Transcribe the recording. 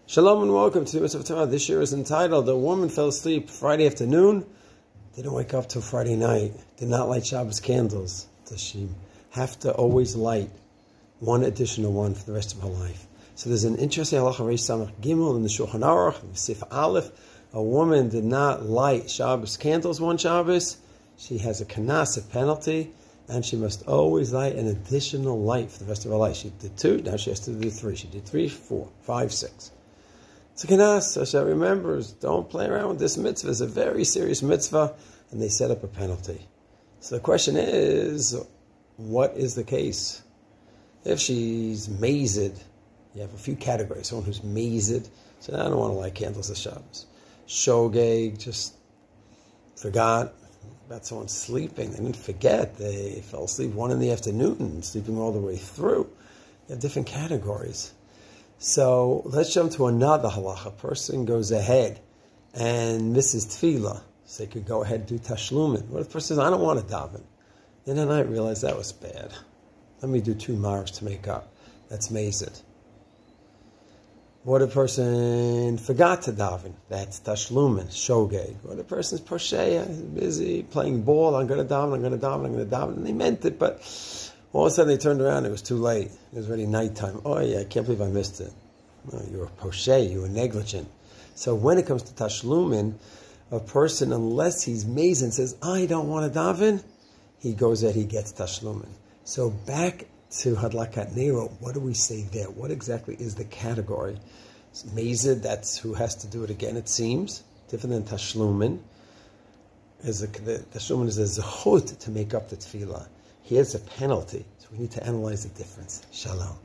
Shalom and welcome to Mitzvah Torah. This year is entitled "A Woman Fell Asleep Friday Afternoon, Didn't Wake Up Till Friday Night, Did Not Light Shabbos Candles." Does she have to always light one additional one for the rest of her life? So there's an interesting halacha Reish Samach Gimel in the Shulchan Aruch, Sif Aleph. A woman did not light Shabbos candles one Shabbos. She has a kanas, a penalty, and she must always light an additional light for the rest of her life. She did 2, now she has to do 3. She did 3, 4, 5, 6. It's a kanas. Hashem remembers, don't play around with this mitzvah. It's a very serious mitzvah, and they set up a penalty. So the question is, what is the case? If she's mazed, you have a few categories. Someone who's mazed, so I don't want to light candles at Shabbos. Shogeg, just forgot about someone sleeping. They didn't forget. They fell asleep 1 in the afternoon, sleeping all the way through. You have different categories. So let's jump to another halacha. A person goes ahead and misses tefillah. So they could go ahead and do tashlumin. What if the person says, I don't want to daven? Then I realize that was bad. Let me do 2 marks to make up. That's mazed. What if a person forgot to daven? That's tashlumin, shogeg. What if a person's posheya, busy playing ball, I'm going to daven, and they meant it, but all of a sudden they turned around, it was too late. It was already nighttime. Oh yeah, I can't believe I missed it. No, you were posheya, you were negligent. So when it comes to tashlumin, a person, unless he's mazed and says, I don't want to daven, he goes there, he gets tashlumin. So back to Hadlakat Nero, what do we say there? What exactly is the category? Mazed, that's who has to do it again, it seems. Different than Tashlumin. Tashlumin is a zechut to make up the tefillah. Here's a penalty. So we need to analyze the difference. Shalom.